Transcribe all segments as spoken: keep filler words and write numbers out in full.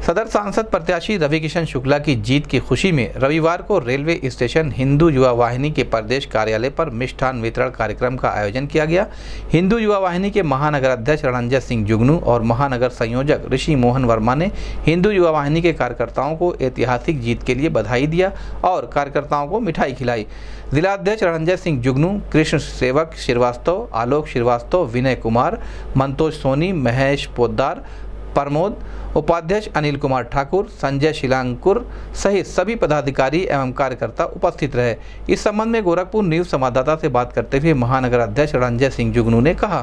सदर सांसद प्रत्याशी रवि किशन शुक्ला की जीत की खुशी में रविवार को रेलवे स्टेशन हिंदू युवा वाहिनी के प्रदेश कार्यालय पर मिष्ठान वितरण कार्यक्रम का आयोजन किया गया। हिंदू युवा वाहिनी के महानगर अध्यक्ष रणंजय सिंह जुगनू और महानगर संयोजक ऋषि मोहन वर्मा ने हिंदू युवा वाहिनी के कार्यकर्ताओं को ऐतिहासिक जीत के लिए बधाई दिया और कार्यकर्ताओं को मिठाई खिलाई। जिलाध्यक्ष रणंजय सिंह जुगनू, कृष्ण सेवक श्रीवास्तव, आलोक श्रीवास्तव, विनय कुमार, मंतोष सोनी, महेश पोद्दार, प्रमोद, उपाध्यक्ष अनिल कुमार ठाकुर, संजय शिलांकुर सहित सभी पदाधिकारी एवं कार्यकर्ता उपस्थित रहे। इस संबंध में गोरखपुर न्यूज संवाददाता से बात करते हुए महानगर अध्यक्ष रणंजय सिंह जुगनू ने कहा,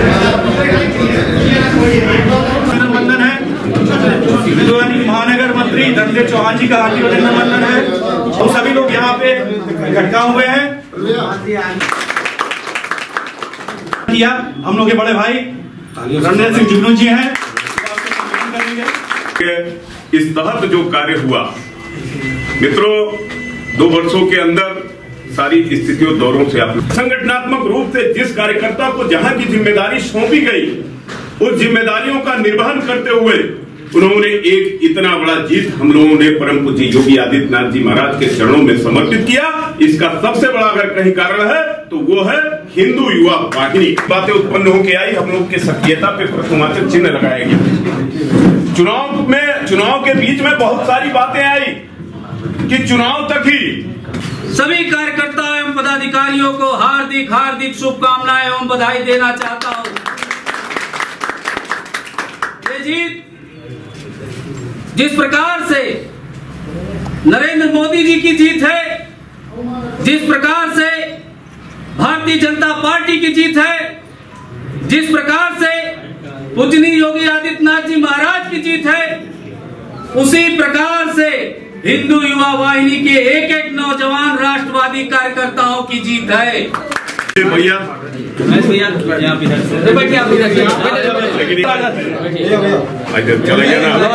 महानगर मंत्री धनंजय चौहान जी का हार्दिक अभिनंदन है। तो सभी लोग यहाँ पे इकट्ठा हुए हैं। किया हम लोग के बड़े भाई रणंजय सिंह जुगनू जी हैं। इस तहत जो कार्य हुआ, मित्रों, दो वर्षों के अंदर सारी स्थितियों दौरों से आप संगठनात्मक रूप से जिस कार्यकर्ता को जहां की जिम्मेदारी सौंपी गई, उस जिम्मेदारियों का निर्वहन करते हुए उन्होंने एक इतना बड़ा जीत हम लोगों ने परम पूज्य योगी आदित्यनाथ जी महाराज के चरणों में समर्पित किया। इसका सबसे बड़ा अगर कहीं कारण है तो वो है हिंदू युवा वाहिनी। बातें उत्पन्न होकर आई, हम लोग की सक्रियता पे प्रथमाचल चिन्ह लगाया गया। चुनाव में चुनाव के बीच में बहुत सारी बातें आई कि चुनाव तक ही सभी कार्यकर्ताओं एवं पदाधिकारियों को हार्दिक हार्दिक शुभकामनाएं एवं बधाई देना चाहता हूं। ये जीत जिस प्रकार से नरेंद्र मोदी जी की जीत है, जिस प्रकार से भारतीय जनता पार्टी की जीत है, जिस प्रकार से पूजनीय योगी आदित्यनाथ जी महाराज की जीत है, उसी प्रकार से हिंदू युवा वाहिनी के एक एक नौजवान राष्ट्रवादी कार्यकर्ताओं की जीत है। भैया भैया बैठिए, आप इधर चले गया ना,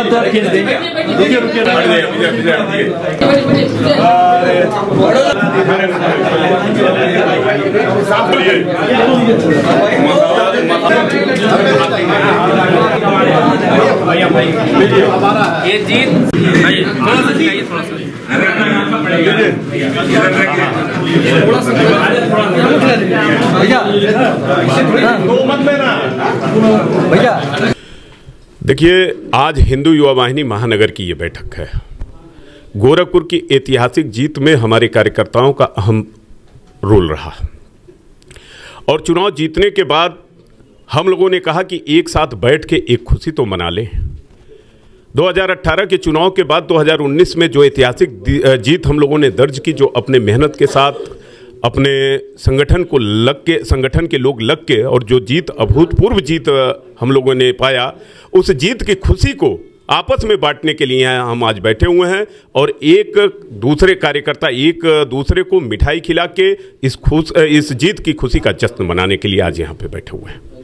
ये जीत थोड़ा सा दिखाइए, थोड़ा सा भैया। देखिए, आज हिंदू युवा वाहिनी महानगर की ये बैठक है। गोरखपुर की ऐतिहासिक जीत में हमारे कार्यकर्ताओं का अहम रोल रहा और चुनाव जीतने के बाद हम लोगों ने कहा कि एक साथ बैठ के एक खुशी तो मना लें। दो हज़ार अठारह के चुनाव के बाद दो हज़ार उन्नीस में जो ऐतिहासिक जीत हम लोगों ने दर्ज की, जो अपने मेहनत के साथ अपने संगठन को लग के संगठन के लोग लग के और जो जीत अभूतपूर्व जीत हम लोगों ने पाया, उस जीत की खुशी को आपस में बांटने के लिए हम आज बैठे हुए हैं और एक दूसरे कार्यकर्ता एक दूसरे को मिठाई खिला के इस खुश इस जीत की खुशी का जश्न मनाने के लिए आज यहाँ पे बैठे हुए हैं।